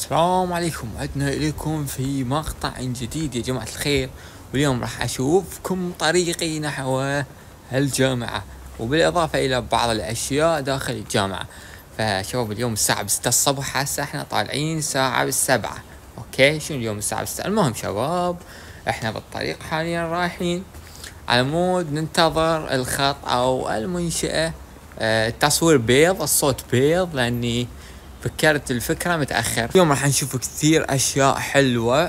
السلام عليكم، عدنا إليكم في مقطع جديد يا جماعة الخير. واليوم راح أشوفكم طريقي نحو الجامعة، وبالإضافة إلى بعض الأشياء داخل الجامعة. فشباب اليوم الساعة 6 الصبح، هسه احنا طالعين الساعة 7. اوكي، شنو اليوم الساعة 6؟ المهم شباب احنا بالطريق حاليا رايحين على مود ننتظر الخط أو المنشأة. التصوير بيض، الصوت بيض، لأني فكرت الفكرة متأخر. اليوم راح نشوف كثير أشياء حلوة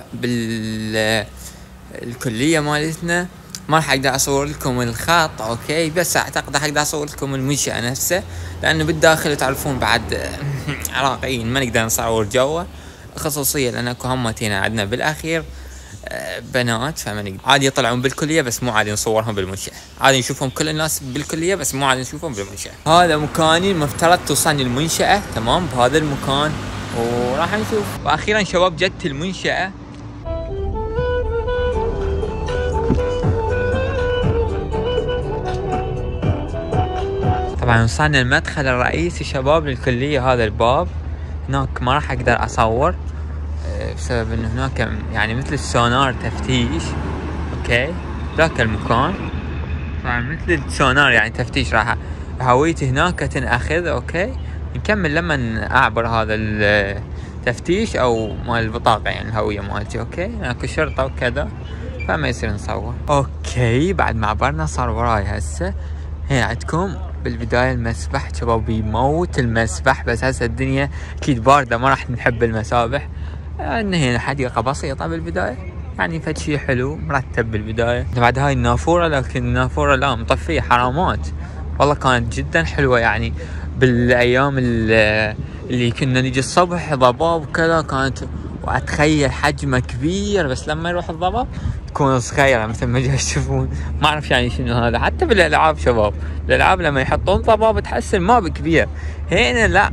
بالكلية مالتنا. ما راح أقدر أصور لكم الخط أوكي، بس أعتقد راح أقدر أصور لكم المنشأة نفسه، لأنه بالداخل تعرفون بعد عراقيين ما نقدر نصور جوا خصوصية، لأن اكو همتين عندنا بالأخير بنات، فما نقدر عادي يطلعون بالكلية بس مو عادي نصورهم بالمنشأة. عادي نشوفهم كل الناس بالكلية بس مو عادي نشوفهم بالمنشأة. هذا مكاني، المفترض توصلني المنشأة تمام بهذا المكان، وراح نشوف. واخيرا شباب جت المنشأة. طبعا وصلنا المدخل الرئيسي شباب للكلية. هذا الباب هناك ما راح اقدر اصور بسبب انه هناك يعني مثل السونار تفتيش. اوكي ذاك المكان فمثل السونار يعني تفتيش، راح هويتي هناك تنأخذ. اوكي نكمل لما اعبر هذا التفتيش او مال البطاقة يعني الهوية مالتي. اوكي اكو شرطة وكذا فما يصير نصور. اوكي بعد ما عبرنا صار وراي هسه هنا عندكم بالبداية المسبح. شباب يموت المسبح، بس هسه الدنيا اكيد باردة ما راح نحب المسابح. ان هنا حديقة بسيطة بالبداية، يعني فد شي حلو مرتب بالبداية. بعد هاي النافورة، لكن النافورة لا مطفية حرامات. والله كانت جدا حلوة يعني بالايام اللي كنا نجي الصبح ضباب وكذا كانت، واتخيل حجمه كبير بس لما يروح الضباب تكون صغيرة مثل ما جاي تشوفون. ما اعرف يعني شنو هذا. حتى بالالعاب شباب، الالعاب لما يحطون ضباب تحس الماب كبير، هنا لا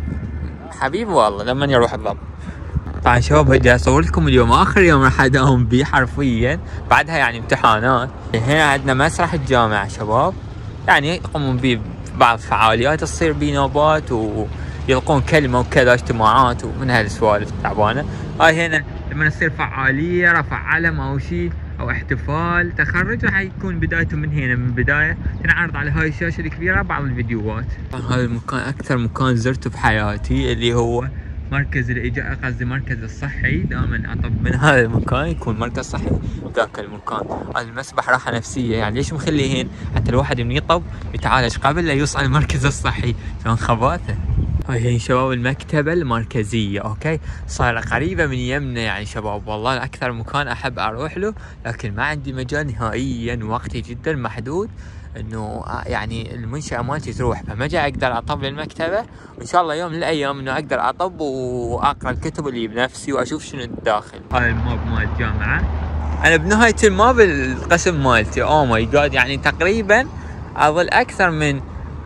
حبيبي والله لما يروح الضباب. طبعا شباب بدي اصور لكم اليوم اخر يوم راح اداوم بيه حرفيا، بعدها يعني امتحانات. هنا عندنا مسرح الجامعة شباب، يعني يقومون بيه بعض فعاليات، تصير بيه نوبات ويلقون كلمة وكذا اجتماعات ومن هالسوالف التعبانة. هاي هنا لما يصير فعالية رفع علم او شيء او احتفال تخرج راح يكون بدايته من هنا، من بداية تنعرض على هاي الشاشة الكبيرة بعض الفيديوهات. هذا المكان اكثر مكان زرته بحياتي، اللي هو مركز الإجازة، قصدي مركز الصحي. دائما اطب من هذا المكان يكون مركز صحي ذاك المكان. هذا المسبح راحة نفسية، يعني ليش مخليهن حتى الواحد من يطب يتعالج قبل لا يوصل المركز الصحي. شلون خباثة. هاي شباب المكتبة المركزية. اوكي صايرة قريبة من يمنا يعني شباب، والله اكثر مكان احب اروح له، لكن ما عندي مجال نهائيا، وقتي جدا محدود انه يعني المنشأة مالتي تروح، فما جاي اقدر اطب للمكتبة. وان شاء الله يوم من الايام انه اقدر اطب واقرا الكتب اللي بنفسي واشوف شنو الداخل. هاي الماب مال الجامعة. انا بنهاية الماب القسم مالتي او ماي جاد، يعني تقريبا اظل اكثر من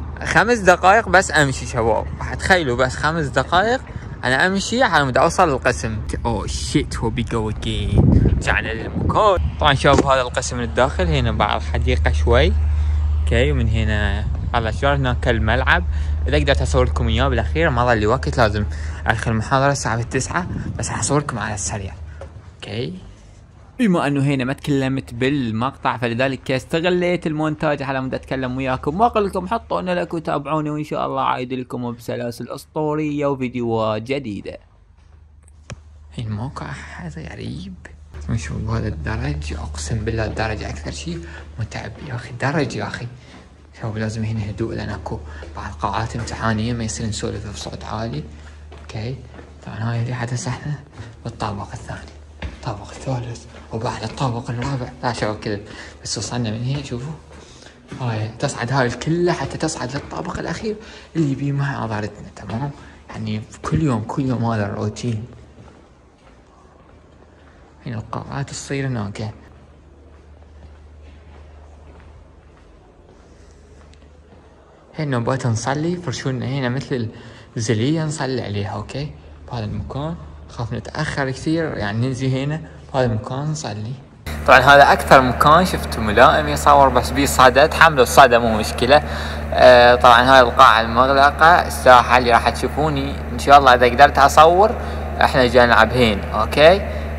5 دقائق بس امشي شباب. تخيلوا بس 5 دقائق انا امشي على مود اوصل للقسم. اوه شيت هو بيجو اجين. رجعنا للمكان. طبعا شباب هذا القسم الداخل، هنا بعد حديقة شوي. اوكي ومن هنا على الاشجار هناك الملعب. اذا قدرت اصور لكم اياه بالاخير، ما ظل لي وقت، لازم ادخل المحاضرة الساعة 9، بس اصور لكم على السريع. اوكي بما انه هنا ما تكلمت بالمقطع فلذلك استغليت المونتاج على مود اتكلم وياكم. ما اقول لكم حطوا لنا لايك وتابعوني، وان شاء الله عايد لكم بسلاسل اسطوريه وفيديوهات جديده. الموقع هذا غريب. شوف هذا الدرج، اقسم بالله الدرج اكثر شيء متعب يا اخي. درج يا اخي شوف، لازم هنا هدوء لان اكو بعض قاعات امتحانيه ما يصير نسولف بصوت عالي. اوكي طبعا هاي اللي حدث احنا بالطابق الثاني، الطابق الثالث وبعد الطابق الرابع. لا شباب كذا بس وصلنا من هنا. شوفوا هاي تصعد هاي كلها حتى تصعد للطابق الاخير اللي بيه محاضرتنا. تمام يعني كل يوم هذا الروتين. هنا القاعات تصير هناك. هنا نوبات نصلي فرشونا هنا مثل الزلية نصلي عليها. اوكي بهذا المكان خاف نتأخر كثير يعني ننزل هنا بهذا المكان نصلي. طبعا هذا اكثر مكان شفته ملائم يصور، بس بيه صدى، تحملوا الصدى مو مشكلة. طبعا هاي القاعة المغلقة، الساحة اللي راح تشوفوني ان شاء الله اذا قدرت اصور احنا جاي نلعب هين. اوكي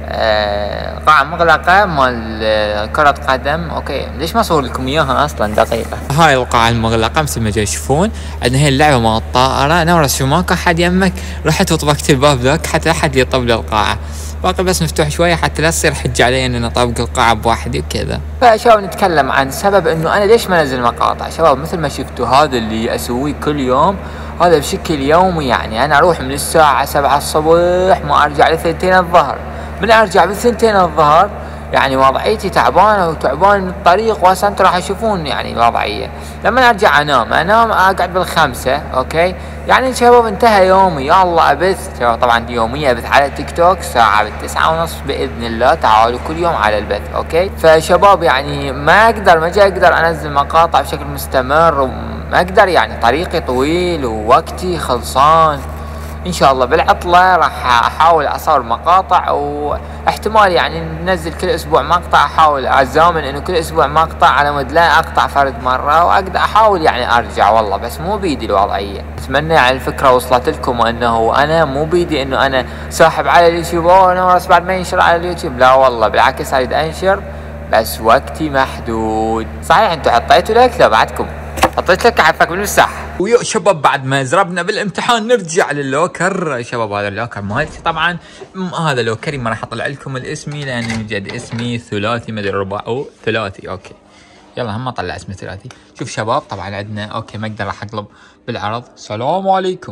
قاعة مغلقة مال كرة قدم. اوكي ليش ما اصور لكم اياها اصلا دقيقة؟ هاي القاعة المغلقة مثل ما تشوفون. عندنا هي اللعبة مال الطائرة. نورس شو ماكو احد يمك، رحت وطبقت الباب ذاك حتى احد يطب لي القاعة. باقي بس مفتوح شوية حتى لا تصير حجة علي ان انا طابق القاعة بوحدي وكذا. فشباب نتكلم عن سبب انه انا ليش ما انزل مقاطع. شباب مثل ما شفتوا هذا اللي اسويه كل يوم، هذا بشكل يومي. يعني انا اروح من الساعة 7 الصبح ما ارجع ل2 الظهر. من ارجع ب2 الظهر يعني وضعيتي تعبانه وتعبان من الطريق، وهسه انتم راح تشوفون يعني الوضعيه. لما ارجع انام اقعد بال5. اوكي يعني شباب انتهى يومي. يا الله ابث شباب، طبعا يوميا ابث على تيك توك ساعه ب9:30 باذن الله. تعالوا كل يوم على البث. اوكي فشباب يعني ما اقدر انزل مقاطع بشكل مستمر، وما اقدر يعني طريقي طويل ووقتي خلصان. ان شاء الله بالعطلة راح احاول اصور مقاطع، واحتمال يعني ننزل كل اسبوع مقطع. احاول ازامن انه كل اسبوع مقطع على مود لا اقطع فرد مرة، واقدر احاول يعني ارجع والله، بس مو بيدي الوضعية. اتمنى يعني الفكرة وصلت لكم، وانه انا مو بيدي انه انا ساحب على اليوتيوب ونورس بعد ما ينشر على اليوتيوب. لا والله بالعكس اريد انشر بس وقتي محدود. صحيح انتم حطيتوا لك؟ لا بعدكم حطيت لك عفاك بالمساح. ويو شباب بعد ما زربنا بالامتحان نرجع للوكر. شباب هذا اللوكر مالتي طبعا. هذا لوكري ما راح اطلع لكم الاسمي لان من جد اسمي ثلاثي ما ادري رباعي او ثلاثي. اوكي يلا هم اطلع اسمي ثلاثي. شوف شباب طبعا عندنا اوكي ما اقدر راح اقلب بالعرض. السلام عليكم.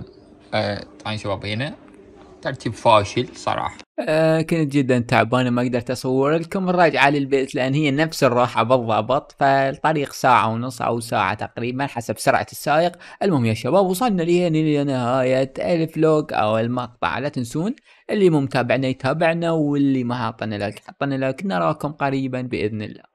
طبعا شباب هنا ترتيب فاشل صراحة. كنت جدا تعبانة ما قدرت اصور لكم الراجعة للبيت لان هي نفس الراحة بالضبط، فالطريق ساعة ونص او ساعة تقريبا حسب سرعة السائق. المهم يا شباب وصلنا لنهاية الفلوج او المقطع. لا تنسون اللي مو متابعنا يتابعنا، واللي ما حطنا لايك حطنا لايك. نراكم قريبا باذن الله.